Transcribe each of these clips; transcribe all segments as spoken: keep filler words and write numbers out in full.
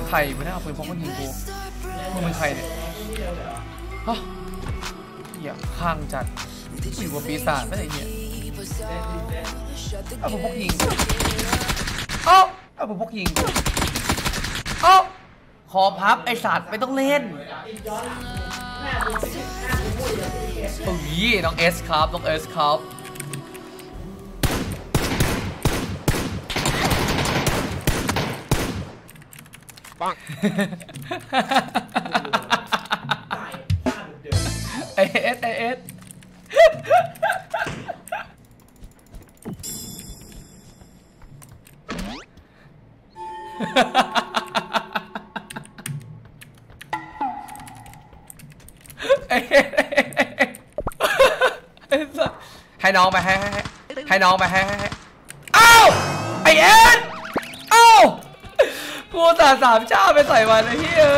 ใครไม่ได้เอาปืนพกมายิงกูมึงเป็นใครเนี่ยฮะเหี้ยข้างจัดอยู่บนปีศาจไม่ใช่เนี่ยเอาปืนพกยิงเอ้าเอาปืนพกยิงเอ้าขอพับไอสัตว์ไม่ต้องเล่นโอ้ยน้องเอสครับน้องเอสครับปังไอเอสไอเอสให้น้องไปให้ให้ให้น้องไปให้ให้เอ้าไอเอ็นเอ้ากูตัดสามชาไปใส่มันไอ้เหี้ย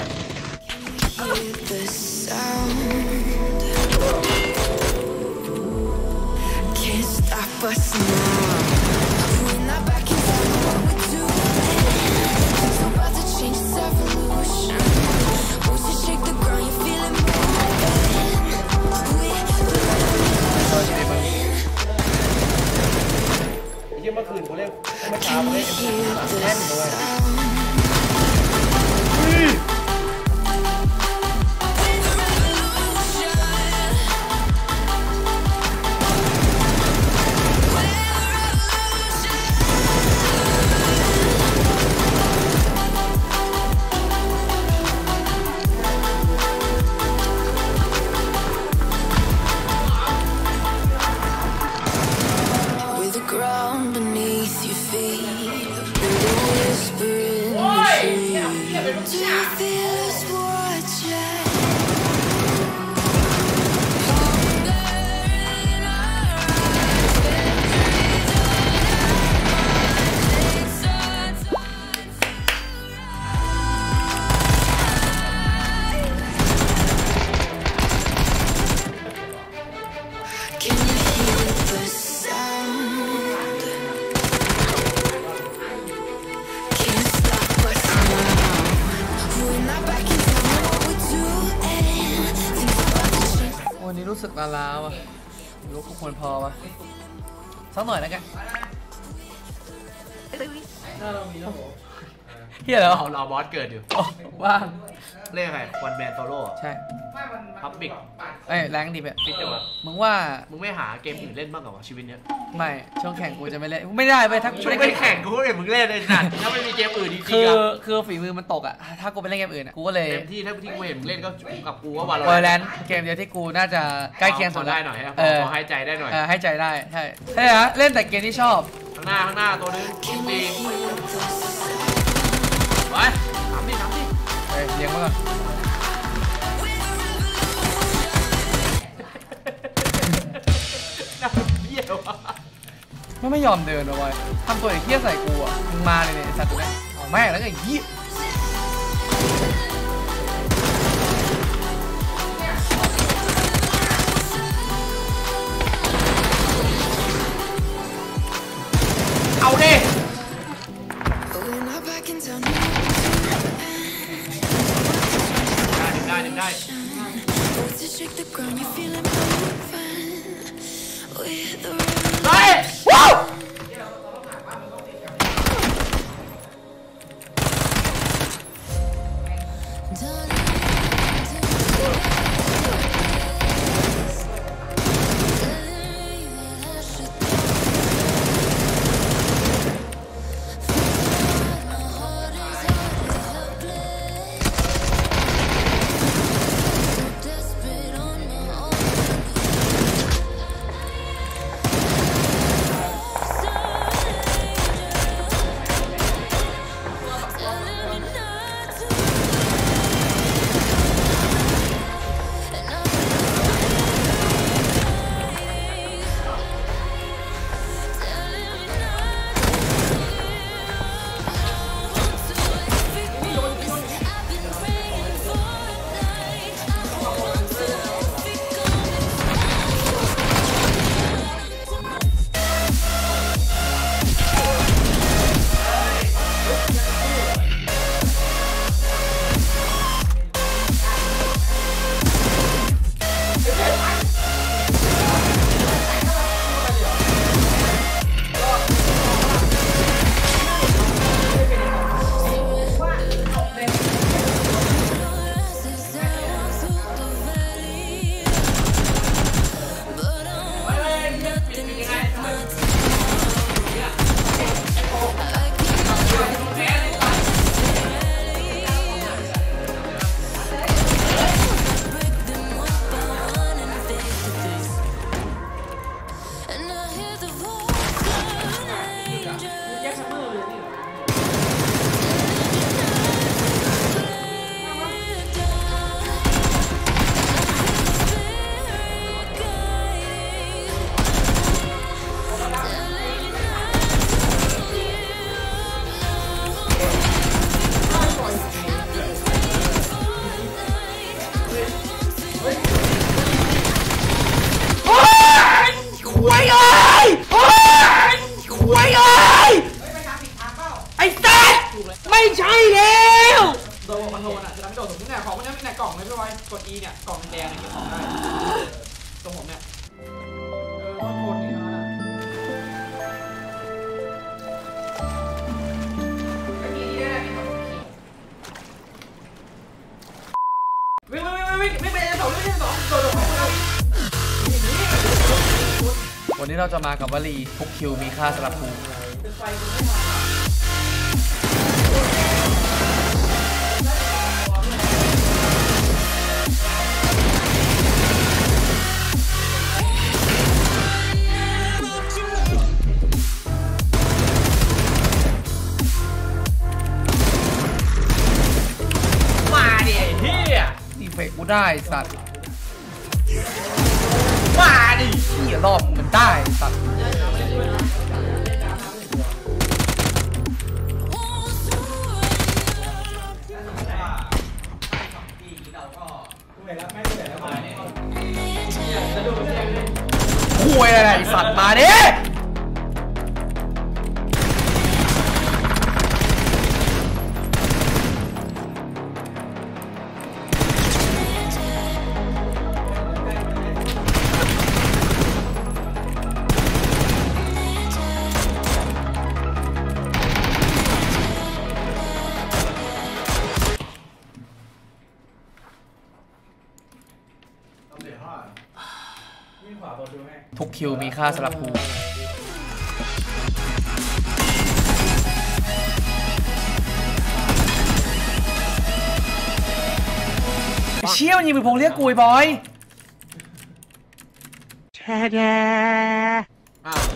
เมื่อคืนกูเล่นเมื่อเช้ากูเล่นแน่นเลยรู้สึกลาลาวะรู้กูควรพอวะสักหน่อยแล้วกันเฮียเหรอเรารอบอสเกิดอยู่ว่างเรียกไงวันแมนโซโล่ใช่พับบิกเอ้ยแรงดีแบบฟิตจังวะมึงว่ามึงไม่หาเกมอื่นเล่นบ้างเหรอชีวิตเนี้ยไม่ช่วงแข่งกูจะไม่เล่นไม่ได้ไปทั้งช่วงแข่งกูเห็นมึงเล่นเลยจัดถ้าไม่มีเกมอื่นจริงๆคือคือฝีมือมันตกอ่ะถ้ากูไปเล่นเกมอื่นกูก็เลยเต็มที่ถ้าที่กูเห็นมึงเล่นก็กับกูว่าวาโลแรนต์เกมเดียวที่กูน่าจะใกล้เคียงสุดได้หน่อยพอให้ใจได้หน่อยให้ใจได้ใช่ใช่ฮะเล่นแต่เกมที่ชอบข้างหน้าข้างหน้าตัวนึงตีไปทำดิทำดิเฮ้ยเลี้ยงมาก่อนไม่ไม่ยอมเดินเลยทำตัวอย่างเหี้ยใส่กูอ่ะมึงมาเลยเนี่ยสัตว์ตัวนี้เอาแม่แล้วก็อย่างนี้เอาดิได้ได้ได้เฮ้ยว้าวล่องเลยพี่บอยกด E เนี่ยกล่องแดงเนี่ยเก็บของได้ตรงผมเนี่ยเออต้องกดนี่นะไม่มีนี่ได้วิ่งวิ่งวิ่งวิ่งไม่เป็นสองไม่เป็นสองโดดโดดวันนี้เราจะมากับวลีทุกคิวมีค่าสำหรับกูมาดิไอ้เหี้ยดีเฟกกูได้สัตว์มาดิเหี้ยรอบมันได้สัตว์คุยอะไรสัตว์มาดิทุกคิวมีค่าสำหรับกูเชี่ยมันยิงปืนพงเรียกกูไอ้บอยแช่แช่อ้าว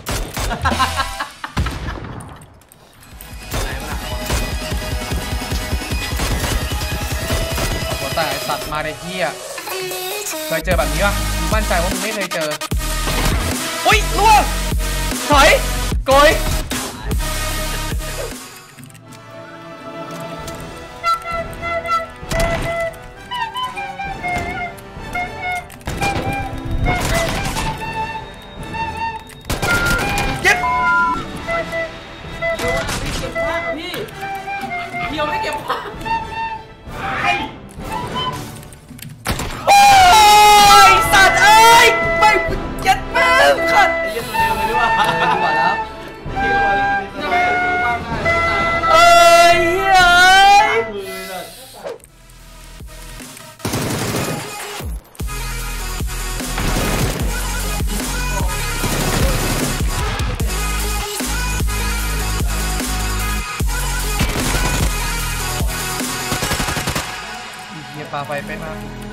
หัวแต่สัตว์มาในที่อ่ะเคยเจอแบบนี้ปะมั่นใจว่ามึงไม่เคยเจออุ้ยล่วงถอยโกยเย็บพี่เดี๋ยวไม่เก็บผ้าโอ้ยสัตว์เอ้ยไม่เย็ดแม่งขัดไอ้เหี้ยตัวเดิมเลยดีกว่าเออดีกว่าแล้วพี่ก็เลยจะไม่เก็บผ้าง่ายไม่ตายเอ้ยเฮ้ยมือเลยเฮียปลาไฟไปมาก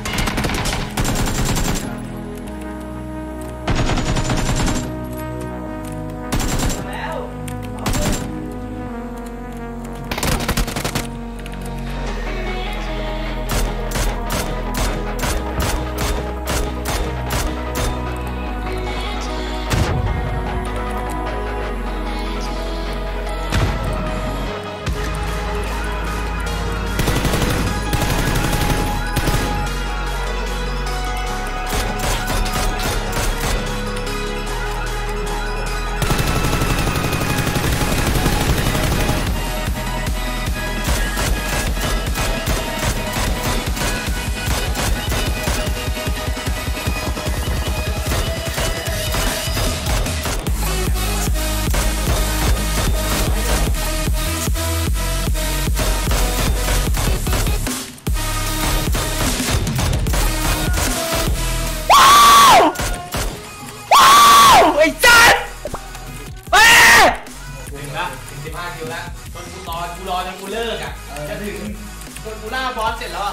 กูล่าบอสเสร็จแล้วอ่ะ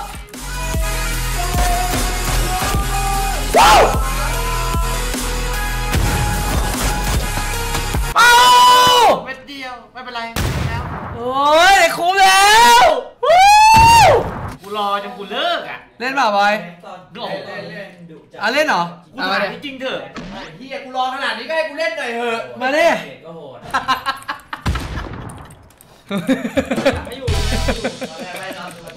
ว้าวอ้าวเม็ดเดียวไม่เป็นไรแล้วโอ้ยคุ้มแล้วกูรอจนกูเลิกอ่ะเล่นเปล่าบอยดูออกอ่ะเล่นเหรอกูถามจริงเถอะเฮียกูรอขนาดนี้ก็ให้กูเล่นหน่อยเถอะมาดิก็โหดไม่อยู่ไม่อยู่